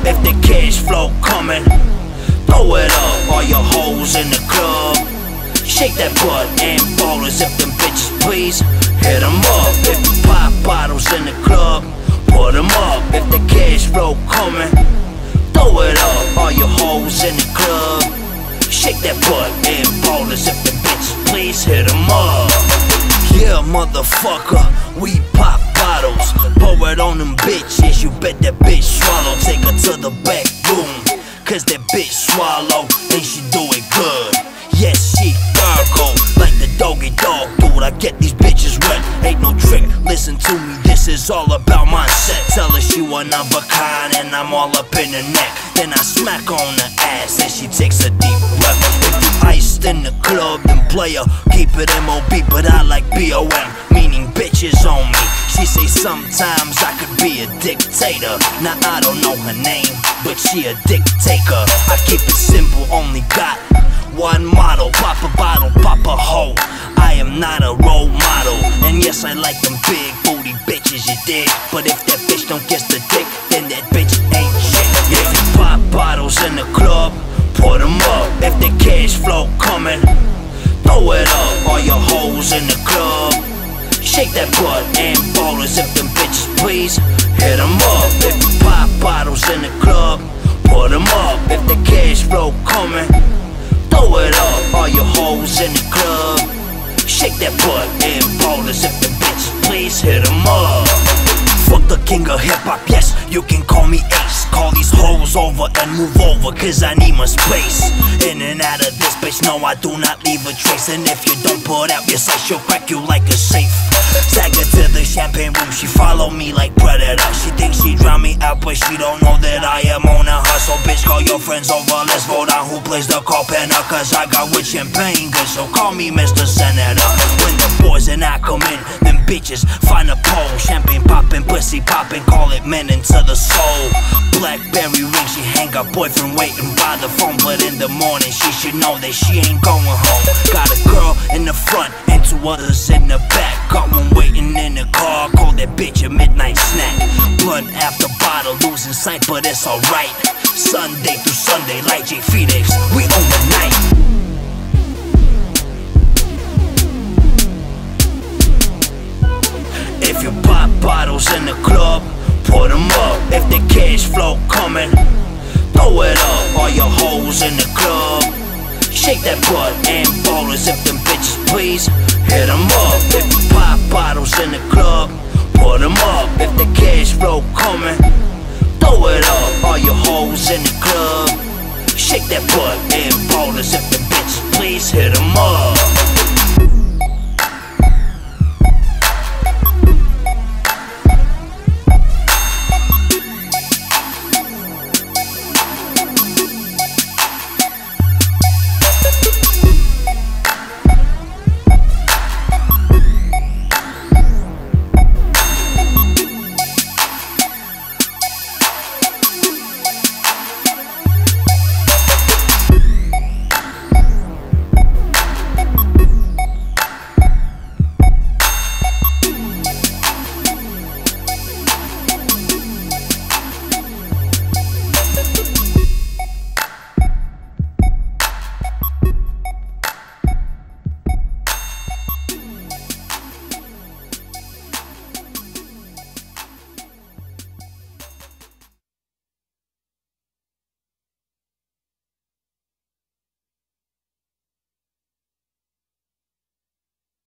if the cash flow coming. Throw it up, all your hoes in the club. Shake that butt and ballers if them bitches please. Hit them up if you pop bottles in the club. Put them up if the cash flow coming. Throw it up, all your hoes in the club. Shake that butt and ballers if them bitches please. Hit them up. Yeah, motherfucker, we pop bottles. Pour it on them bitches, you bet that bitch swallow. Take her to the back room, cause that bitch swallow, and she do it good. Yes, she gargle like the doggy dog, dude. I get these bitches wet, ain't no trick. Listen to me, this is all about mindset. Tell her she one of a kind, and I'm all up in her neck. Then I smack on her ass, and she takes a deep breath. If you iced in the club, then player, keep it MOB, but I like BOM, meaning bitches on me. She say sometimes I could be a dictator. Now I don't know her name, but she a dictator. I keep it simple, only got one model. Pop a bottle, pop a hoe. I am not a role model. And yes, I like them big booty bitches, you dig. But if that bitch don't kiss the dick, then that bitch ain't shit. If you pop bottles in the club, put them up if the cash flow coming. Throw it up, all your hoes in the club. Shake that butt and ballers if them bitches please. Hit them up if you pop bottles in the club. Put them up if the cash flow coming. Throw it up, all your hoes in the club. Shake that butt and ballers if them bitches please. Hit them up. Fuck the king of hip-hop, yes, you can call me Ace. Call these hoes over and move over, cause I need my space. In and out of this bitch, no, I do not leave a trace. And if you don't put out your sight, she'll crack you like a safe. Tag her to the champagne room, she follow me like Predator. She thinks she drown me out, but she don't know that I am on a hustle. Bitch, call your friends over, let's vote on who plays the carpenter. Cause I got with champagne good, so call me Mr. Senator. When the boys and I come in, them bitches find a pole. Champagne poppin', pussy poppin', call it men into the soul. Blackberry ring, she hang her boyfriend waiting by the phone. But in the morning, she should know that she ain't going home. Got a girl in the front and two others in the back. Got one waiting in the car, call that bitch a midnight snack. Blunt after bottle, losing sight, but it's alright. Sunday through Sunday, like J Phoenix, we own the night. If you pop bottles in the club, put them up if the cash flow coming. Throw it up, all your hoes in the club. Shake that butt and ballers if them bitches please. Hit them up if you pop bottles in the club. Put them up if the cash flow coming. Throw it up, all your hoes in the club. Shake that butt and ballers if them bitches please. Hit them up.